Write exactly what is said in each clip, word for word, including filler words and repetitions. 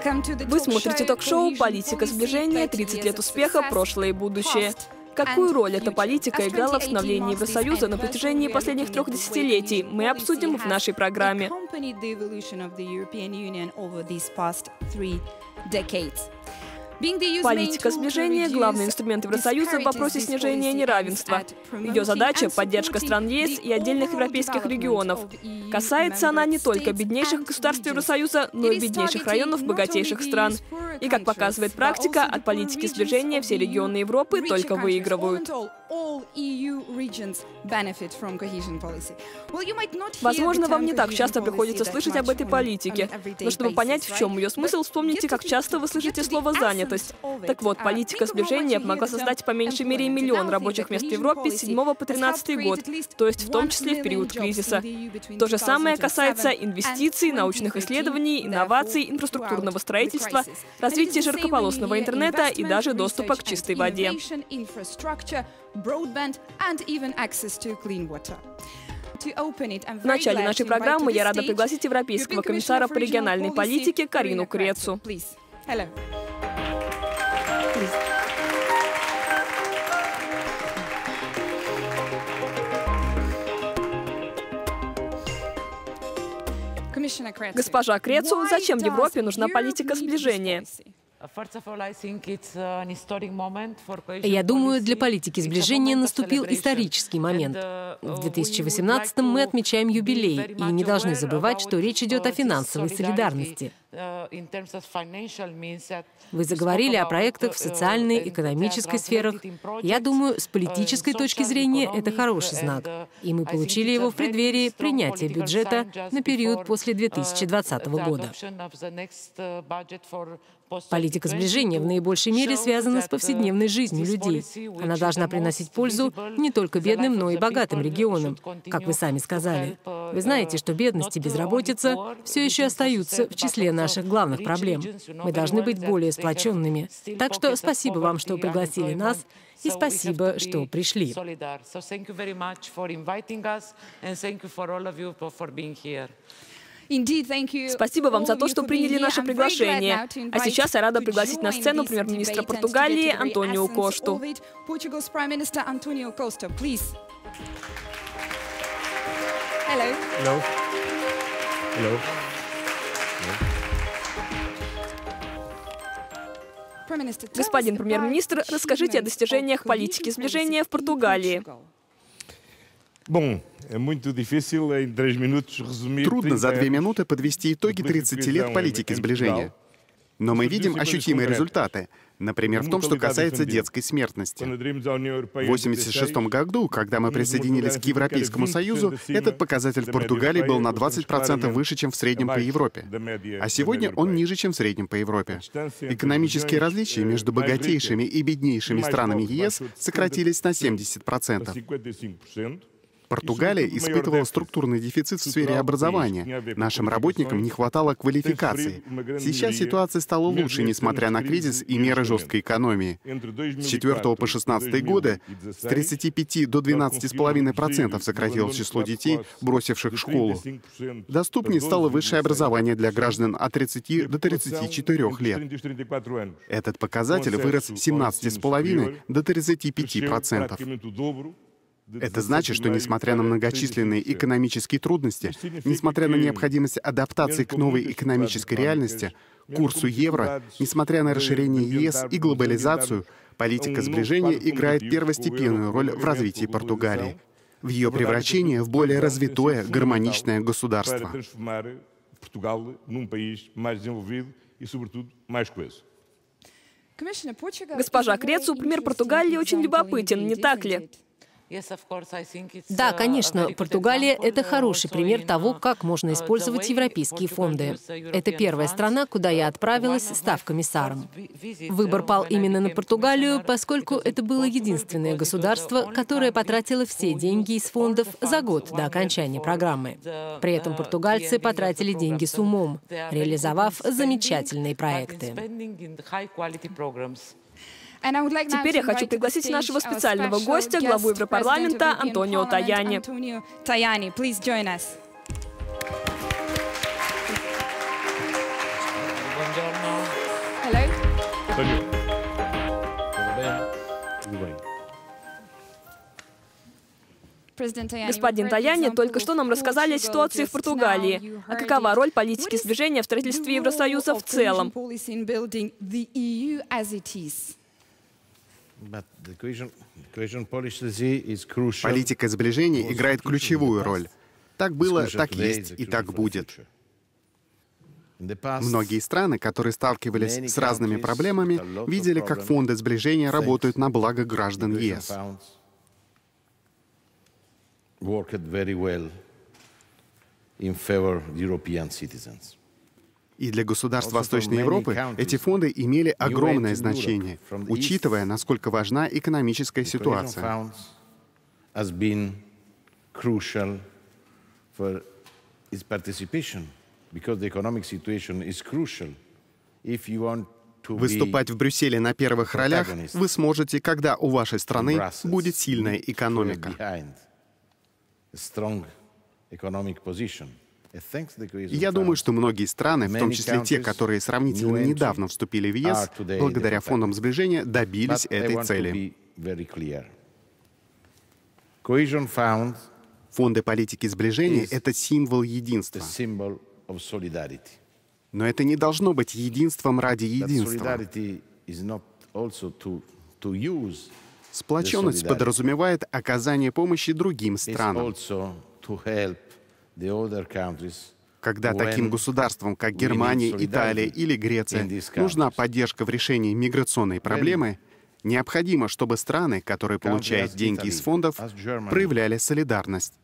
Вы смотрите ток-шоу «Политика сближения. тридцать лет успеха. Прошлое и будущее». Какую роль эта политика играла в становлении Евросоюза на протяжении последних трех десятилетий, мы обсудим в нашей программе. Политика сближения – главный инструмент Евросоюза в вопросе снижения неравенства. Ее задача – поддержка стран ЕС и отдельных европейских регионов. Касается она не только беднейших государств Евросоюза, но и беднейших районов богатейших стран. И, как показывает практика, от политики сближения все регионы Европы только выигрывают. Возможно, вам не так часто приходится слышать об этой политике, но чтобы понять, в чем ее смысл, вспомните, как часто вы слышите слово «занятость». Так вот, политика сближения помогла создать по меньшей мере миллион рабочих мест в Европе с седьмого по тринадцатый год, то есть в том числе в период кризиса. То же самое касается инвестиций, научных исследований, инноваций, инфраструктурного строительства, развития широкополосного интернета и даже доступа к чистой воде. В начале нашей программы я рада пригласить Европейского комиссара по региональной политике Карину Крецу. Госпожа Крецу, зачем Европе нужна политика сближения? Я думаю, для политики сближения наступил исторический момент. В две тысячи восемнадцатом мы отмечаем юбилей и не должны забывать, что речь идет о финансовой солидарности. Вы заговорили о проектах в социальной, экономической сферах. Я думаю, с политической точки зрения это хороший знак. И мы получили его в преддверии принятия бюджета на период после две тысячи двадцатого года. Политика сближения в наибольшей мере связана с повседневной жизнью людей. Она должна приносить пользу не только бедным, но и богатым регионам, как вы сами сказали. Вы знаете, что бедность и безработица все еще остаются в числе наших главных проблем. Мы должны быть более сплоченными. Так что спасибо вам, что пригласили нас, и спасибо, что пришли. Спасибо вам за то, что приняли наше приглашение. А сейчас я рада пригласить на сцену премьер-министра Португалии Антонио Кошту. Hello. Hello. Господин премьер-министр, расскажите о достижениях политики сближения в Португалии. Трудно за две минуты подвести итоги тридцати лет политики сближения. Но мы видим ощутимые результаты. Например, в том, что касается детской смертности. В тысяча девятьсот восемьдесят шестом году, когда мы присоединились к Европейскому Союзу, этот показатель в Португалии был на двадцать процентов выше, чем в среднем по Европе. А сегодня он ниже, чем в среднем по Европе. Экономические различия между богатейшими и беднейшими странами ЕС сократились на семьдесят процентов. Португалия испытывала структурный дефицит в сфере образования. Нашим работникам не хватало квалификации. Сейчас ситуация стала лучше, несмотря на кризис и меры жесткой экономии. С четвёртого по шестнадцатый годы с тридцати пяти до двенадцати с половиной процентов сократилось число детей, бросивших школу. Доступнее стало высшее образование для граждан от тридцати до тридцати четырёх лет. Этот показатель вырос с семнадцати с половиной до тридцати пяти процентов. Это значит, что, несмотря на многочисленные экономические трудности, несмотря на необходимость адаптации к новой экономической реальности, курсу евро, несмотря на расширение ЕС и глобализацию, политика сближения играет первостепенную роль в развитии Португалии, в ее превращении в более развитое, гармоничное государство. Госпожа Крецу, пример Португалии очень любопытен, не так ли? Да, конечно, Португалия — это хороший пример того, как можно использовать европейские фонды. Это первая страна, куда я отправилась, став комиссаром. Выбор пал именно на Португалию, поскольку это было единственное государство, которое потратило все деньги из фондов за год до окончания программы. При этом португальцы потратили деньги с умом, реализовав замечательные проекты. Теперь я хочу пригласить нашего специального гостя, главу Европарламента Антонио Таяни. Господин Таяни, только что нам рассказали о ситуации в Португалии. А какова роль политики сближения в строительстве Евросоюза в целом? Политика сближения играет ключевую роль. Так было, так есть и так будет. Многие страны, которые сталкивались с разными проблемами, видели, как фонды сближения работают на благо граждан ЕС. И для государств Восточной Европы эти фонды имели огромное значение, учитывая, насколько важна экономическая ситуация. Выступать в Брюсселе на первых ролях вы сможете, когда у вашей страны будет сильная экономика. И я думаю, что многие страны, в том числе те, которые сравнительно недавно вступили в ЕС, благодаря фондам сближения добились этой цели. Фонды политики сближения — это символ единства. Но это не должно быть единством ради единства. Сплоченность подразумевает оказание помощи другим странам. Когда таким государствам, как Германия, Италия или Греция, нужна поддержка в решении миграционной проблемы, необходимо, чтобы страны, которые получают деньги из фондов, проявляли солидарность.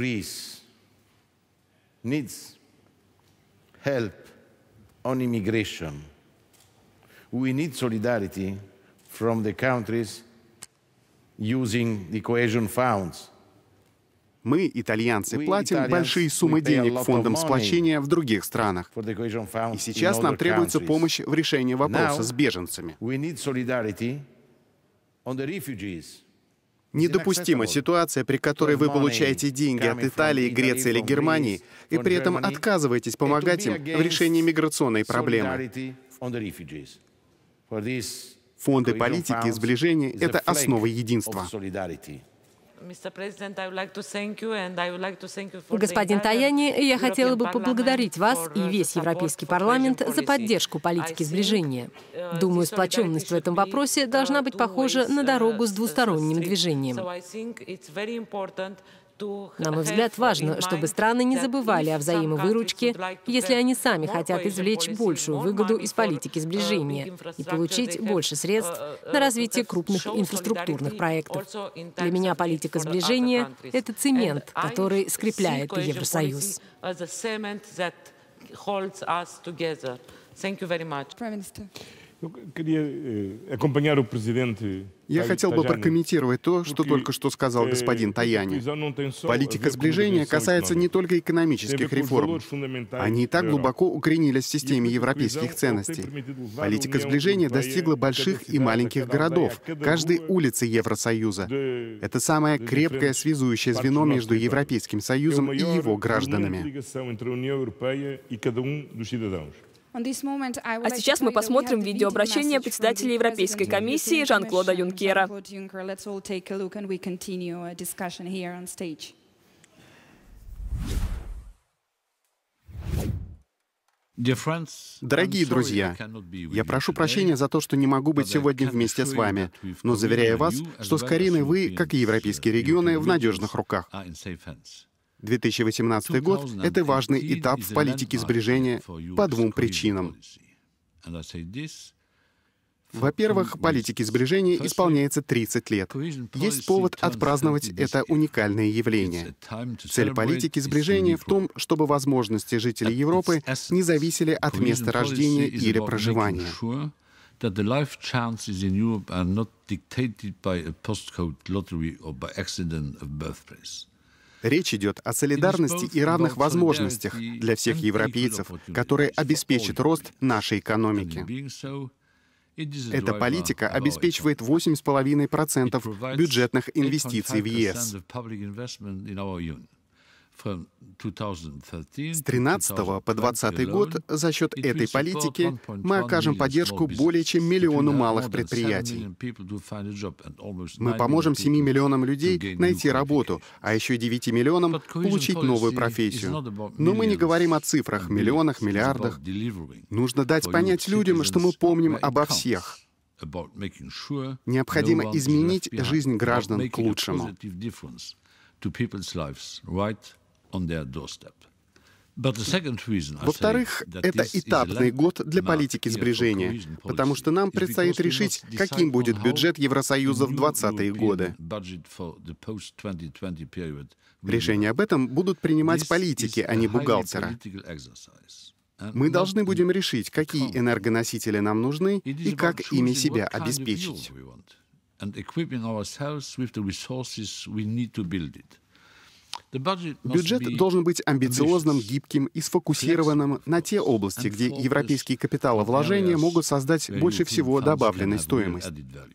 Мы, итальянцы, платим большие суммы денег фондам сплочения в других странах. И сейчас нам требуется помощь в решении вопроса с беженцами. Недопустима ситуация, при которой вы получаете деньги от Италии, Греции или Германии, и при этом отказываетесь помогать им в решении миграционной проблемы. Фонды политики сближения — это основа единства. Господин Таяни, я хотела бы поблагодарить вас и весь Европейский парламент за поддержку политики сближения. Думаю, сплоченность в этом вопросе должна быть похожа на дорогу с двусторонним движением. На мой взгляд, важно, чтобы страны не забывали о взаимовыручке, если они сами хотят извлечь большую выгоду из политики сближения и получить больше средств на развитие крупных инфраструктурных проектов. Для меня политика сближения — это цемент, который скрепляет Евросоюз. Я хотел бы прокомментировать то, что только что сказал господин Таяни. Политика сближения касается не только экономических реформ. Они и так глубоко укоренились в системе европейских ценностей. Политика сближения достигла больших и маленьких городов, каждой улицы Евросоюза. Это самое крепкое связующее звено между Европейским Союзом и его гражданами. А сейчас мы посмотрим видеообращение председателя Европейской комиссии Жан-Клода Юнкера. Дорогие друзья, я прошу прощения за то, что не могу быть сегодня вместе с вами, но заверяю вас, что с Кариной вы, как и европейские регионы, в надежных руках. две тысячи восемнадцатый год — это важный этап в политике сближения по двум причинам. Во-первых, политике сближения исполняется тридцать лет. Есть повод отпраздновать это уникальное явление. Цель политики сближения в том, чтобы возможности жителей Европы не зависели от места рождения или проживания. Речь идет о солидарности и равных возможностях для всех европейцев, которые обеспечат рост нашей экономики. Эта политика обеспечивает восемь с половиной процентов бюджетных инвестиций в ЕС. С тринадцатого по двадцатый год за счет этой политики мы окажем поддержку более чем миллиону малых предприятий. Мы поможем семи миллионам людей найти работу, а еще девяти миллионам получить новую профессию. Но мы не говорим о цифрах, миллионах, миллиардах. Нужно дать понять людям, что мы помним обо всех. Необходимо изменить жизнь граждан к лучшему. Во-вторых, это этапный год для политики сближения, потому что нам предстоит решить, каким будет бюджет Евросоюза в двадцатые годы. Решения об этом будут принимать политики, а не бухгалтеры. Мы должны будем решить, какие энергоносители нам нужны и как ими себя обеспечить. Бюджет должен быть амбициозным, гибким и сфокусированным на те области, где европейские капиталовложения могут создать больше всего добавленной стоимости.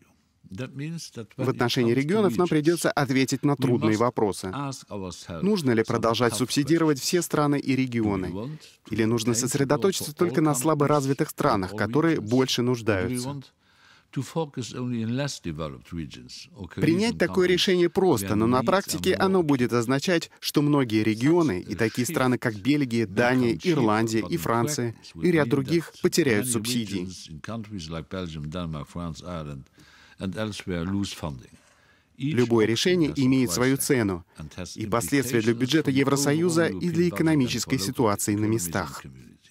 В отношении регионов нам придется ответить на трудные вопросы. Нужно ли продолжать субсидировать все страны и регионы? Или нужно сосредоточиться только на слаборазвитых странах, которые больше нуждаются? Принять такое решение просто, но на практике оно будет означать, что многие регионы и такие страны, как Бельгия, Дания, Ирландия и Франция, и ряд других потеряют субсидии. Любое решение имеет свою цену и последствия для бюджета Евросоюза и для экономической ситуации на местах.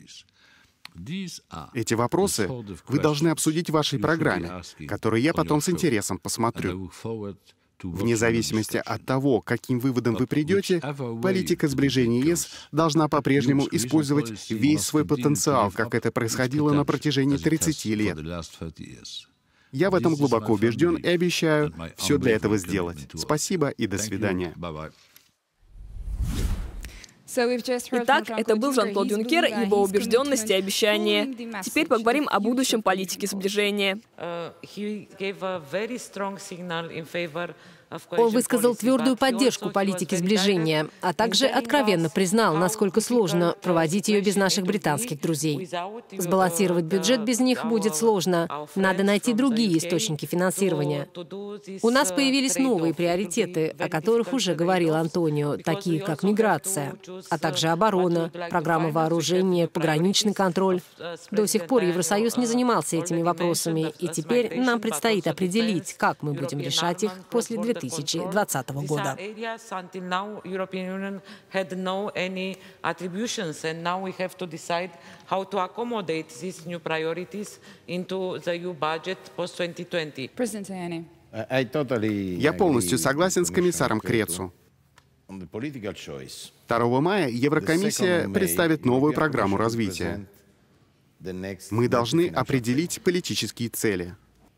Эти вопросы вы должны обсудить в вашей программе, которую я потом с интересом посмотрю. Вне зависимости от того, к каким выводам вы придете, политика сближения ЕС должна по-прежнему использовать весь свой потенциал, как это происходило на протяжении тридцати лет. Я в этом глубоко убежден и обещаю все для этого сделать. Спасибо и до свидания. Итак, это был Жан-Клод Юнкер и его убежденность и обещания. Теперь поговорим о будущем политики сближения. Он высказал твердую поддержку политики сближения, а также откровенно признал, насколько сложно проводить ее без наших британских друзей. Сбалансировать бюджет без них будет сложно. Надо найти другие источники финансирования. У нас появились новые приоритеты, о которых уже говорил Антонио, такие как миграция, а также оборона, программа вооружения, пограничный контроль. До сих пор Евросоюз не занимался этими вопросами, и теперь нам предстоит определить, как мы будем решать их после две тысячи двадцатого года. Я полностью согласен с комиссаром Крецу. второго мая Еврокомиссия представит новую программу развития. Мы должны определить политические цели.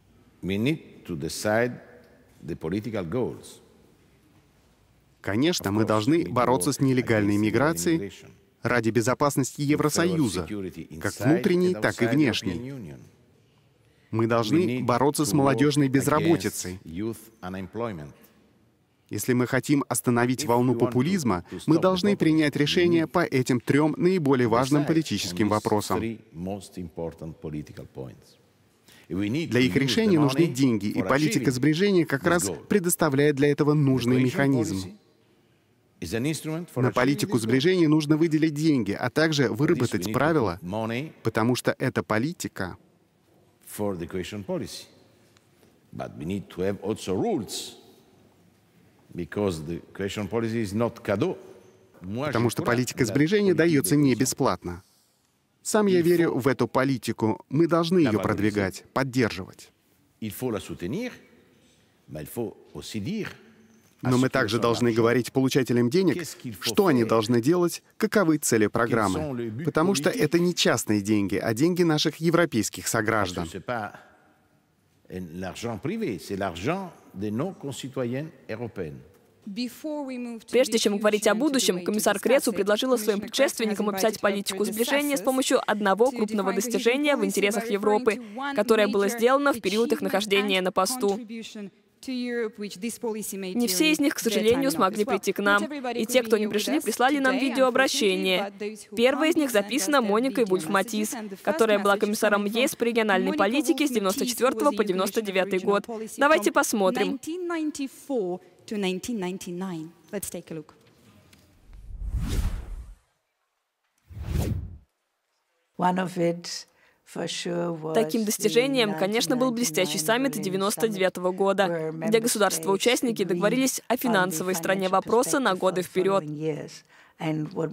Конечно, мы должны бороться с нелегальной миграцией ради безопасности Евросоюза, как внутренней, так и внешней. Мы должны бороться с молодежной безработицей. Если мы хотим остановить волну популизма, мы должны принять решение по этим трем наиболее важным политическим вопросам. Для их решения нужны деньги, и политика сближения как раз предоставляет для этого нужный механизм. На политику сближения нужно выделить деньги, а также выработать правила, потому что это политика. Потому что политика сближения дается не бесплатно. Сам я верю в эту политику. Мы должны ее продвигать, поддерживать. Но мы также должны говорить получателям денег, что они должны делать, каковы цели программы. Потому что это не частные деньги, а деньги наших европейских сограждан. Прежде чем говорить о будущем, комиссар Крецу предложила своим предшественникам описать политику сближения с помощью одного крупного достижения в интересах Европы, которое было сделано в период их нахождения на посту. Не все из них, к сожалению, смогли прийти к нам. И те, кто не пришли, прислали нам видеообращение. Первое из них записано Моникой Вульф-Матис, которая была комиссаром ЕС по региональной политике с девяносто четвёртого по девяносто девятый год. Давайте посмотрим. Таким достижением, конечно, был блестящий саммит девяносто девятого года, где государства-участники договорились о финансовой стороне вопроса на годы вперед. Для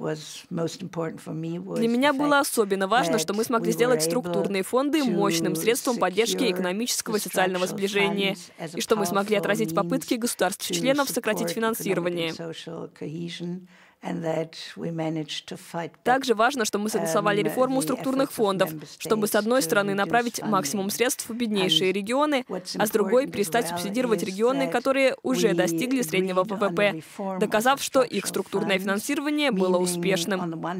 меня было особенно важно, что мы смогли сделать структурные фонды мощным средством поддержки экономического и социального сближения, и что мы смогли отразить попытки государств-членов сократить финансирование. Также важно, что мы согласовали реформу структурных фондов, чтобы, с одной стороны, направить максимум средств в беднейшие регионы, а с другой — перестать субсидировать регионы, которые уже достигли среднего ВВП, доказав, что их структурное финансирование было успешным.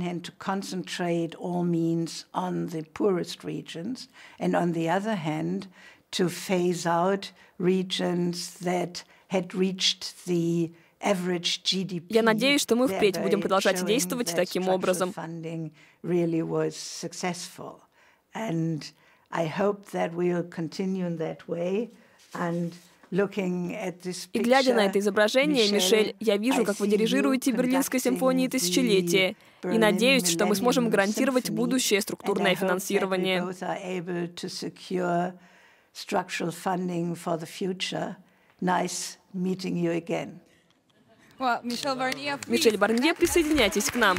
Я надеюсь, что мы впредь будем продолжать действовать таким образом. И глядя на это изображение, Мишель, я вижу, как вы дирижируете Берлинской симфонией тысячелетия, и надеюсь, что мы сможем гарантировать будущее структурное финансирование. Мишель Барнье, присоединяйтесь к нам.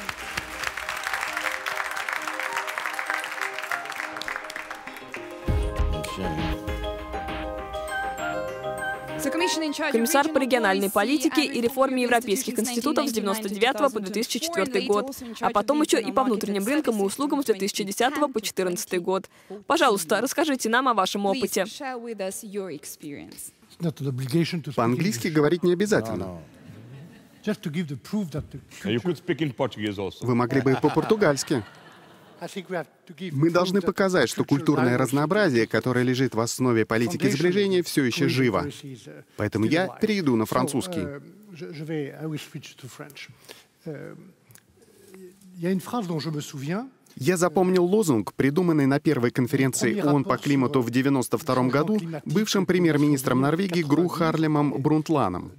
Комиссар по региональной политике и реформе европейских институтов с девяносто девятого по две тысячи четвёртый год, а потом еще и по внутренним рынкам и услугам с две тысячи десятого по две тысячи четырнадцатый год. Пожалуйста, расскажите нам о вашем опыте. По-английски говорить не обязательно. Вы могли бы и по-португальски. Мы должны показать, что культурное разнообразие, которое лежит в основе политики сближения, все еще живо. Поэтому я перейду на французский. Я запомнил лозунг, придуманный на первой конференции ООН по климату в девяносто втором году бывшим премьер-министром Норвегии Гро Харлемом Брунтланом.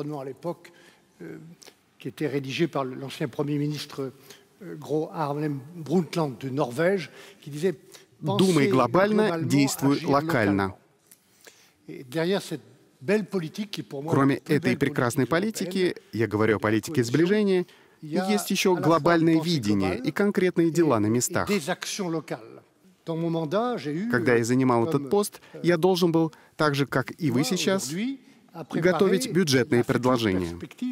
«Думай глобально, действуй локально». Кроме этой прекрасной политики, я говорю о политике сближения, есть еще глобальное видение и конкретные дела на местах. Когда я занимал этот пост, я должен был, так же, как и вы сейчас, готовить бюджетные предложения.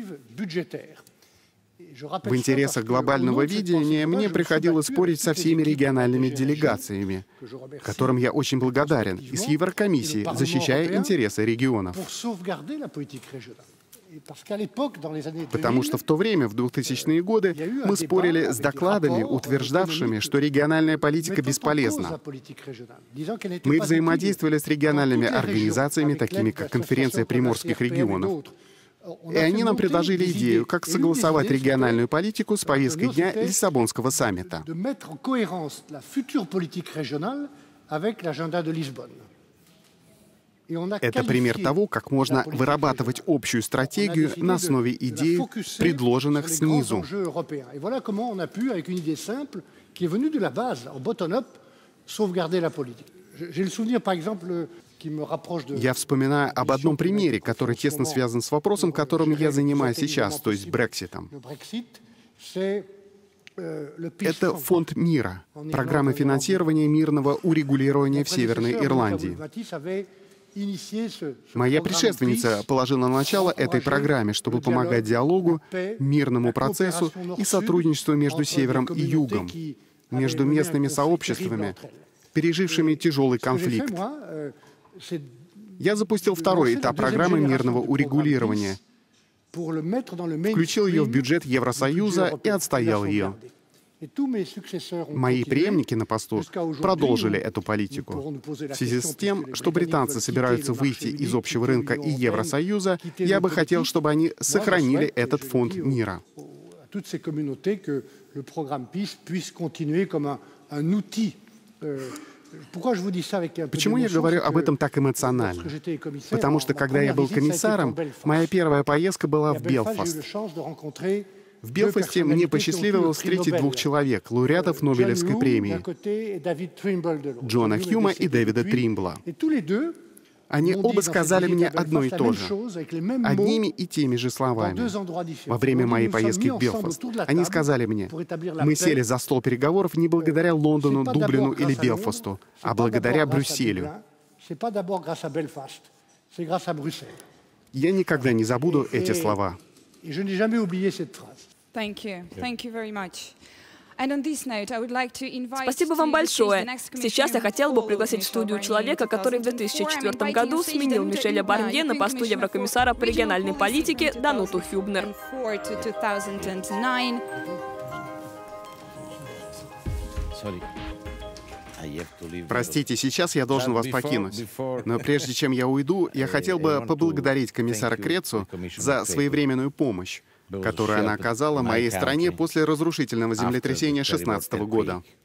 В интересах глобального видения мне приходилось спорить со всеми региональными делегациями, которым я очень благодарен, и с Еврокомиссией, защищая интересы регионов. Потому что в то время, в двухтысячные годы, мы спорили с докладами, утверждавшими, что региональная политика бесполезна. Мы взаимодействовали с региональными организациями, такими как Конференция приморских регионов. И они нам предложили идею, как согласовать региональную политику с повесткой дня Лиссабонского саммита. Это пример того, как можно вырабатывать общую стратегию на основе идей, предложенных снизу. Я вспоминаю об одном примере, который тесно связан с вопросом, которым я занимаюсь сейчас, то есть Брекситом. Это Фонд мира, программа финансирования мирного урегулирования в Северной Ирландии. Моя предшественница положила начало этой программе, чтобы помогать диалогу, мирному процессу и сотрудничеству между Севером и Югом, между местными сообществами, пережившими тяжелый конфликт. Я запустил второй этап программы мирного урегулирования, включил ее в бюджет Евросоюза и отстоял ее. Мои преемники на посту продолжили эту политику. В связи с тем, что британцы собираются выйти из общего рынка и Евросоюза, я бы хотел, чтобы они сохранили этот фонд мира. Почему я говорю об этом так эмоционально? Потому что, когда я был комиссаром, моя первая поездка была в Белфаст. В Белфасте мне посчастливилось встретить двух человек, лауреатов Нобелевской премии, Джона Хьюма и Дэвида Тримбла. Они оба сказали мне одно и то же, одними и теми же словами. Во время моей поездки в Белфаст они сказали мне: мы сели за стол переговоров не благодаря Лондону, Дублину или Белфасту, а благодаря Брюсселю. Я никогда не забуду эти слова. Спасибо вам большое. Сейчас я хотела бы пригласить в студию человека, который в две тысячи четвёртом году сменил Мишеля Барнье на посту Еврокомиссара по региональной политике, Дануту Хюбнер. Простите, сейчас я должен вас покинуть. Но прежде чем я уйду, я хотел бы поблагодарить комиссара Крецу за своевременную помощь, которую она оказала моей стране после разрушительного землетрясения шестнадцатого года.